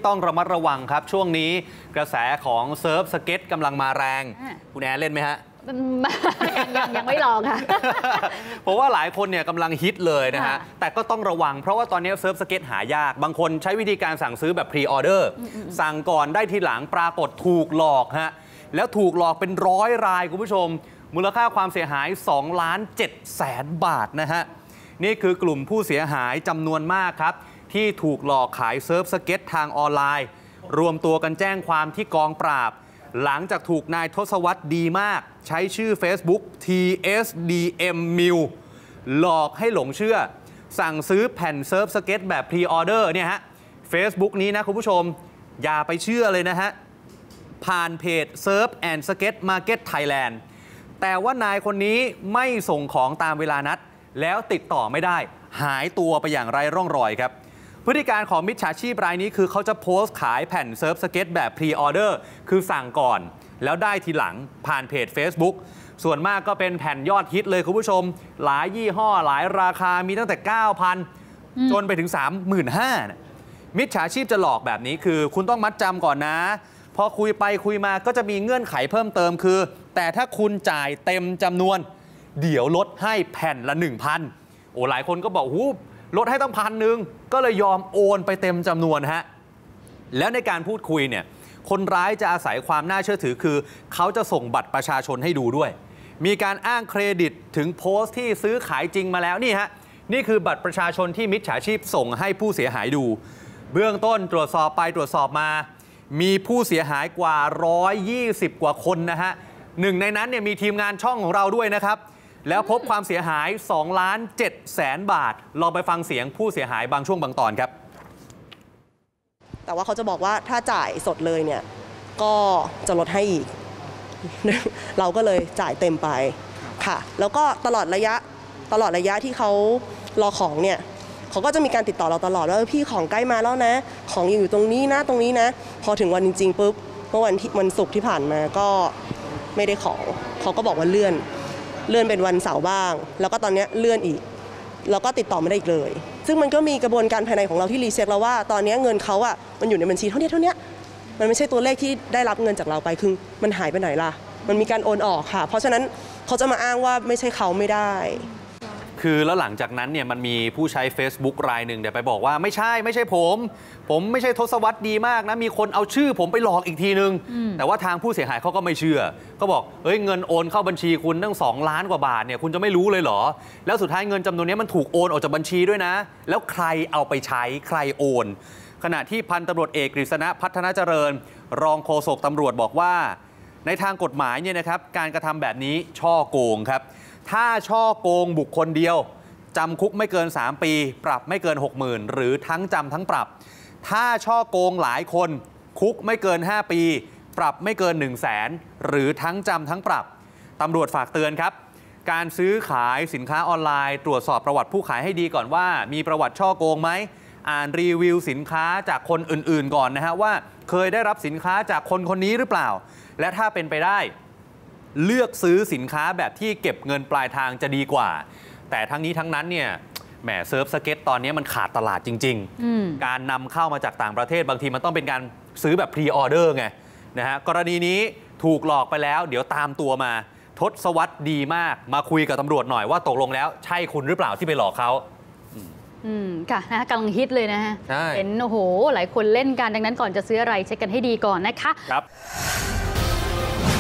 ต้องระมัดระวังครับช่วงนี้กระแสของเซิร์ฟสเก็ตกำลังมาแรงคุณแอนเล่นไหมฮะยังไม่ลองค่ะเพราะว่าหลายคนเนี่ยกำลังฮิตเลยนะฮะแต่ก็ต้องระวังเพราะว่าตอนนี้เซิร์ฟสเก็ตหายากบางคนใช้วิธีการสั่งซื้อแบบพรีออเดอร์สั่งก่อนได้ทีหลังปรากฏถูกหลอกฮะแล้วถูกหลอกเป็น100 รายคุณผู้ชมมูลค่าความเสียหาย2,700,000 บาทนะฮะนี่คือกลุ่มผู้เสียหายจำนวนมากครับที่ถูกหลอกขายเซิร์ฟสเก็ตทางออนไลน์รวมตัวกันแจ้งความที่กองปราบหลังจากถูกนายทศวรรษดีมากใช้ชื่อ Facebook TSDM Mill หลอกให้หลงเชื่อสั่งซื้อแผ่นเซิร์ฟสเก็ตแบบพรีออเดอร์เนี่ยฮะ Facebook นี้นะคุณผู้ชมอย่าไปเชื่อเลยนะฮะผ่านเพจ Surf and Skate Market Thailand แต่ว่านายคนนี้ไม่ส่งของตามเวลานัดแล้วติดต่อไม่ได้หายตัวไปอย่างไร้ร่องรอยครับพฤติการของมิจฉาชีพรายนี้คือเขาจะโพสต์ขายแผ่นเซิร์ฟสเก็ตแบบพรีออเดอร์คือสั่งก่อนแล้วได้ทีหลังผ่านเพจ Facebook ส่วนมากก็เป็นแผ่นยอดฮิตเลยคุณผู้ชมหลายยี่ห้อหลายราคามีตั้งแต่ 9,000 จนไปถึง 35,000 มิจฉาชีพจะหลอกแบบนี้คือคุณต้องมัดจำก่อนนะพอคุยไปคุยมาก็จะมีเงื่อนไขเพิ่มเติมคือแต่ถ้าคุณจ่ายเต็มจำนวนเดี๋ยวลดให้แผ่นละ 1,000 โอ้หลายคนก็บอกหูลดให้ตั้ง1,000 ก็เลยยอมโอนไปเต็มจำนวนฮะแล้วในการพูดคุยเนี่ยคนร้ายจะอาศัยความน่าเชื่อถือคือเขาจะส่งบัตรประชาชนให้ดูด้วยมีการอ้างเครดิตถึงโพสต์ที่ซื้อขายจริงมาแล้วนี่ฮะนี่คือบัตรประชาชนที่มิจฉาชีพส่งให้ผู้เสียหายดูเบื้องต้นตรวจสอบไปตรวจสอบมามีผู้เสียหายกว่า120 กว่าคนนะฮะหนึ่งในนั้นเนี่ยมีทีมงานช่องของเราด้วยนะครับแล้วพบความเสียหาย2,700,000 บาทลองไปฟังเสียงผู้เสียหายบางช่วงบางตอนครับแต่ว่าเขาจะบอกว่าถ้าจ่ายสดเลยเนี่ยก็จะลดให้อีก เราก็เลยจ่ายเต็มไปค่ะแล้วก็ตลอดระยะที่เขารอของเนี่ยเขาก็จะมีการติดต่อเราตลอดว่าพี่ของใกล้มาแล้วนะของอยู่ตรงนี้นะพอถึงวันจริงๆปุ๊บเมื่อวันศุกร์ที่ผ่านมาก็ไม่ได้ของเขาก็บอกว่าเลื่อนเป็นวันเสาร์บ้างแล้วก็ตอนนี้เลื่อนอีกแล้วก็ติดต่อไม่ได้อีกเลยซึ่งมันก็มีกระบวนการภายในของเราที่รีเช็คแล้วว่าตอนนี้เงินเขาอ่ะมันอยู่ในบัญชีเท่านี้มันไม่ใช่ตัวเลขที่ได้รับเงินจากเราไปคือมันหายไปไหนล่ะมันมีการโอนออกค่ะเพราะฉะนั้นเขาจะมาอ้างว่าไม่ใช่เขาไม่ได้คือแล้วหลังจากนั้นเนี่ยมันมีผู้ใช้ Facebook รายหนึ่งเดี๋ยวไปบอกว่าไม่ใช่ผมไม่ใช่ทศวรรษดีมากนะมีคนเอาชื่อผมไปหลอกอีกทีนึงแต่ว่าทางผู้เสียหายเขาก็ไม่เชื่อก็บอกเงินโอนเข้าบัญชีคุณตั้ง2 ล้านกว่าบาทเนี่ยคุณจะไม่รู้เลยเหรอแล้วสุดท้ายเงินจำนวนนี้มันถูกโอนออกจากบัญชีด้วยนะแล้วใครเอาไปใช้ใครโอนขณะที่พันตำรวจเอกกฤษณะพัฒนาเจริญรองโฆษกตำรวจบอกว่าในทางกฎหมายเนี่ยนะครับการกระทำแบบนี้ฉ้อโกงครับถ้าฉ้อโกงบุคคลเดียวจำคุกไม่เกิน3 ปีปรับไม่เกิน 60,000 หรือทั้งจำทั้งปรับถ้าฉ้อโกงหลายคนคุกไม่เกิน5 ปีปรับไม่เกิน 100,000 หรือทั้งจำทั้งปรับตำรวจฝากเตือนครับการซื้อขายสินค้าออนไลน์ตรวจสอบประวัติผู้ขายให้ดีก่อนว่ามีประวัติฉ้อโกงไหมอ่านรีวิวสินค้าจากคนอื่นๆก่อนนะฮะว่าเคยได้รับสินค้าจากคนนี้หรือเปล่าและถ้าเป็นไปได้เลือกซื้อสินค้าแบบที่เก็บเงินปลายทางจะดีกว่าแต่ทั้งนี้ทั้งนั้นเนี่ยแหมเซิร์ฟสเก็ตตอนนี้มันขาดตลาดจริงๆการนำเข้ามาจากต่างประเทศบางทีมันต้องเป็นการซื้อแบบพรีออเดอร์ไงนะฮะกรณีนี้ถูกหลอกไปแล้วเดี๋ยวตามตัวมาทศวรรษดีมากมาคุยกับตำรวจหน่อยว่าตกลงแล้วใช่คุณหรือเปล่าที่ไปหลอกเขาค่ะนะกำลังฮิตเลยนะฮะเห็นโอ้โหหลายคนเล่นกันดังนั้นก่อนจะซื้ออะไรเช็คกันให้ดีก่อนนะคะครับ